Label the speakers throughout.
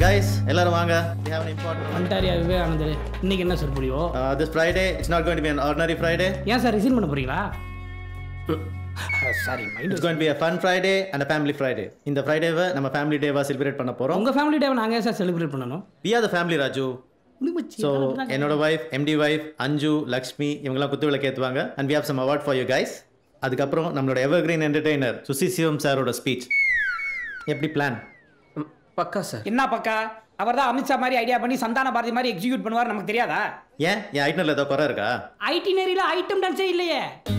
Speaker 1: Guys, எல்லாரும் வாங்க. We have an important
Speaker 2: Ontario விவேகானந்தர் இன்னைக்கு என்ன சார் முடியோ?
Speaker 1: This Friday it's not going to be an ordinary Friday.
Speaker 2: ஏன் சார் ரிசைன் பண்ண போறீங்களா? Sorry, mind.
Speaker 1: It's going to be a fun Friday and a family Friday. இந்த Friday-வை நம்ம family day-வா celebrate பண்ண போறோம்.
Speaker 2: உங்க family day-வை நாங்க ஏன் சார் celebrate பண்ணனும்? We
Speaker 1: are the family, Raju. So, என்னோட wife, MD wife, Anju, Lakshmi இவங்கலாம் குத்து விளக்கு ஏத்துவாங்க and we have some award for you guys. அதுக்கு அப்புறம் நம்மளோட evergreen entertainer சுசி சிவம் சாரோட ஸ்பீச். எப்படி பிளான்?
Speaker 2: பக்கா சார். என்ன பக்கா? அவர்தான் அமித்ஷா மாதிரி ஐடியா பண்ணி சந்தான பாரதி மாதிரி எக்ஸிக்யூட் பண்ணுவார் நமக்கு தெரியாதா?
Speaker 1: ஏன் ஐட்டனரியில் ஏதோ குறை இருக்கா?
Speaker 2: ஐட்டினரியில் ஐட்டம் டான்ஸே இல்லையே.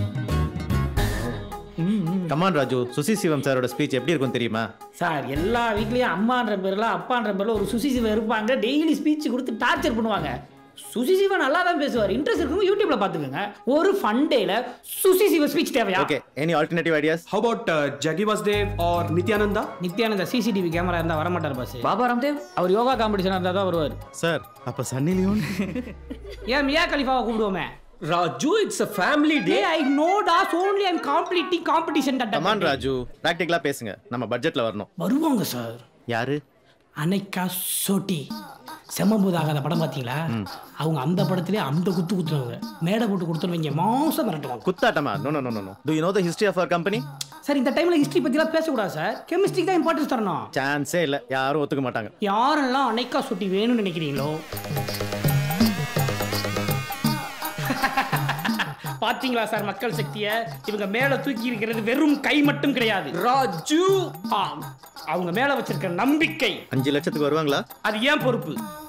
Speaker 1: கமான் ராஜு, சுசி சிவம் சாரோட ஸ்பீச் எப்படி இருக்கும் தெரியுமா?
Speaker 2: சார் எல்லா வீட்லேயும் அம்மான்ற பேரில் அப்பான்ற பேரில் ஒரு சுசி சிவம் இருப்பாங்க. டெய்லி ஸ்பீச் கொடுத்து டார்ச்சர் பண்ணுவாங்க. சுசி சிவன் நல்லா தான் பேசுவார். இன்ட்ரெஸ்ட் இருக்கணும் யூடியூப்ல பார்த்துக்கோங்க. ஒரு ஃபன் டேல சுசி சிவ ஸ்பீச் தேவையா?
Speaker 1: Okay, any alternative ideas?
Speaker 3: How about Jaggi Vasdev or Nityananda?
Speaker 2: Nithyananda CCTV camera இருந்தா வர மாட்டார் பாஸ். பாபா ராம்தேவ் அவர் யோகா காம்படிஷன் இருந்தா தான் வருவார்.
Speaker 1: சார் அப்ப சன்னி லியோன்
Speaker 2: ஏன் மியா கலிஃபாவை கூப்பிடுவோமே?
Speaker 3: Raju, it's a family day.
Speaker 2: I know that only I'm completing competition that.
Speaker 1: Come on Raju, பிராக்டிகலா பேசுங்க. நம்ம பட்ஜெட்ல வரணும்.
Speaker 2: வருவாங்க சார்.
Speaker 1: யாரு?
Speaker 2: அனைக்கா சோட்டி. செம்மபூதாகாத படம் பாத்தீங்களா? அவங்க அந்த படத்திலே அந்த குத்து குத்துறவங்க. மேடை போட்டு கொடுத்துருவீங்க மாசம் மிரட்டுவாங்க.
Speaker 1: குத்தாட்டமா? No no no no. Do you know the history of our company?
Speaker 2: Sir இந்த டைம்ல ஹிஸ்டரி பத்திலாம் பேசக்கூடாது சார். கெமிஸ்ட்ரிக்கு தான் இம்பார்ட்டன்ஸ் தரணும்.
Speaker 1: சான்ஸே இல்ல, யாரும் ஒத்துக்க மாட்டாங்க.
Speaker 2: யாரெல்லாம் அனைக்கா சோட்டி வேணும்னு நினைக்கிறீங்களோ பாத்தீங்களா சார் மக்கள் சக்தியை? இவங்க மேல தூக்கி இருக்கிறது வெறும் கை மட்டும் கிடையாது
Speaker 3: ராஜு,
Speaker 2: அவங்க மேல வச்சிருக்க நம்பிக்கை.
Speaker 1: 5 லட்சத்துக்கு வருவாங்களா?
Speaker 2: அது ஏன் பொறுப்பு?